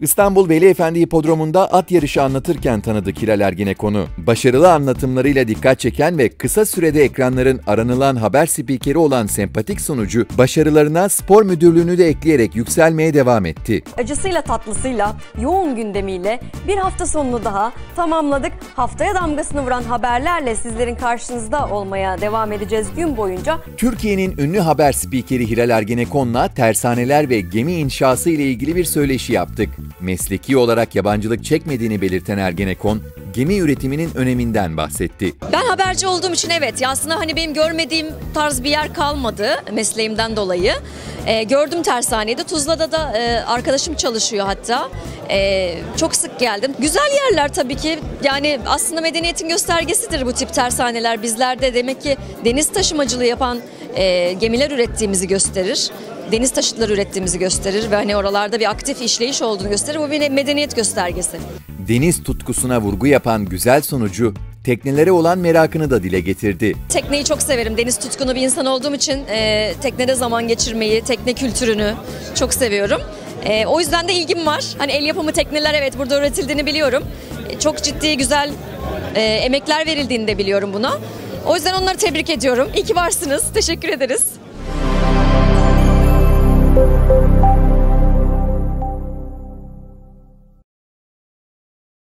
İstanbul Veli Efendi Hipodromu'nda at yarışı anlatırken tanıdık Hilal Ergenekon'u. Başarılı anlatımlarıyla dikkat çeken ve kısa sürede ekranların aranılan haber spikeri olan sempatik sunucu, başarılarına spor müdürlüğünü de ekleyerek yükselmeye devam etti. Acısıyla tatlısıyla, yoğun gündemiyle bir hafta sonunu daha tamamladık. Haftaya damgasını vuran haberlerle sizlerin karşınızda olmaya devam edeceğiz gün boyunca. Türkiye'nin ünlü haber spikeri Hilal Ergenekon'la tersaneler ve gemi inşası ile ilgili bir söyleşi yaptık. Mesleki olarak yabancılık çekmediğini belirten Ergenekon, gemi üretiminin öneminden bahsetti. Ben haberci olduğum için evet, aslında hani benim görmediğim tarz bir yer kalmadı mesleğimden dolayı. Gördüm tersanede, Tuzla'da da arkadaşım çalışıyor hatta. Çok sık geldim. Güzel yerler tabii ki, yani aslında medeniyetin göstergesidir bu tip tersaneler. Bizler de demek ki deniz taşımacılığı yapan gemiler ürettiğimizi gösterir. Deniz taşıtları ürettiğimizi gösterir ve hani oralarda bir aktif işleyiş olduğunu gösterir. Bu bir medeniyet göstergesi. Deniz tutkusuna vurgu yapan güzel sunucu, teknelere olan merakını da dile getirdi. Tekneyi çok severim. Deniz tutkunu bir insan olduğum için teknede zaman geçirmeyi, tekne kültürünü çok seviyorum. O yüzden de ilgim var. Hani el yapımı tekneler, evet, burada üretildiğini biliyorum. Çok ciddi, güzel emekler verildiğini de biliyorum buna. O yüzden onları tebrik ediyorum. İyi ki varsınız. Teşekkür ederiz.